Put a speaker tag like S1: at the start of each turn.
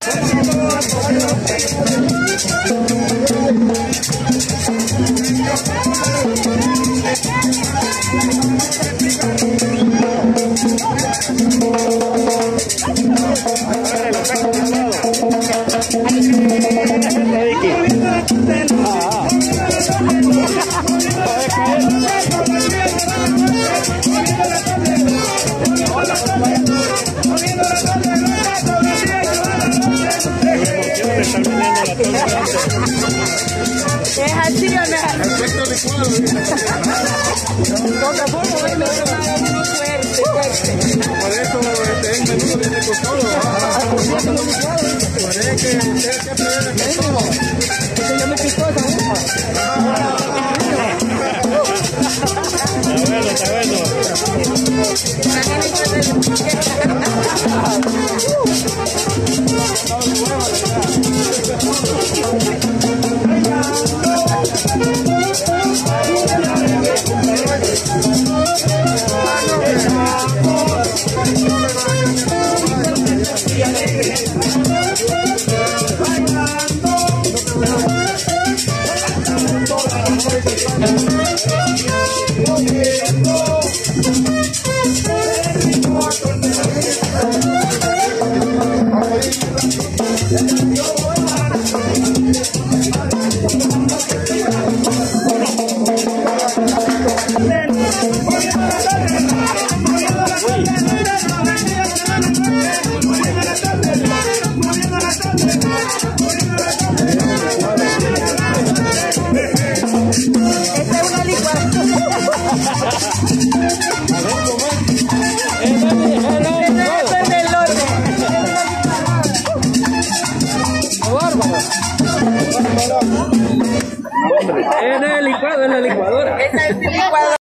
S1: Es así, ¿o no?
S2: Efecto licuado.
S1: Toca por uno fuerte.
S2: Por eso el menú viene con todo. Parece que usted siempre viene con todo.
S1: Eso yo me picó esa uva.
S3: Está bueno. En el licuado, en la licuadora.
S1: Esa es el licuado.